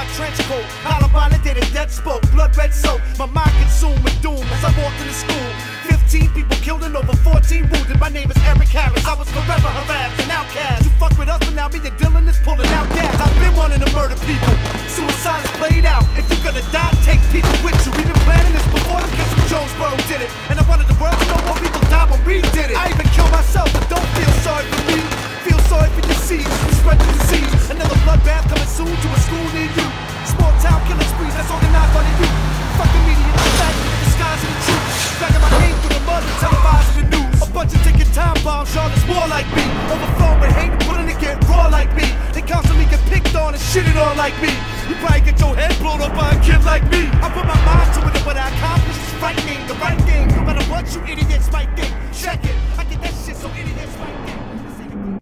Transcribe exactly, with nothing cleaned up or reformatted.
my trench coat. Hollow validated, death spoke, blood red soap. My mind consumed with doom as I walked into school. Fifteen people killed and over fourteen wounded. My name is Eric Harris. I was forever harassed and outcast. You fuck with us, but now me and Dylan is pulling out gas. I've been wanting to murder people. Suicide is played out. If you're gonna die, take people with you. We've been planning this before the kids from Jonesboro did it. And I wanted the world to know more people died when we did it. I even killed myself, but don't feel sorry for me. Feel sorry for your seeds, we spread the disease. Another bloodbath coming soon to a school near you. Small town killing sprees, that's organized by the youth. Fuck the media, the fact, disguising the truth. Dragging my name through the mud and televising the news. A bunch of ticking time bombs, y'all is more like me. Overflowing with hate and willing to get raw like me. They constantly get picked on and shitted on like me. You probably get your head blown up by a kid like me. I put my mind to it and what I accomplished is frightening. The right game, no matter what you idiots might think. Check it. I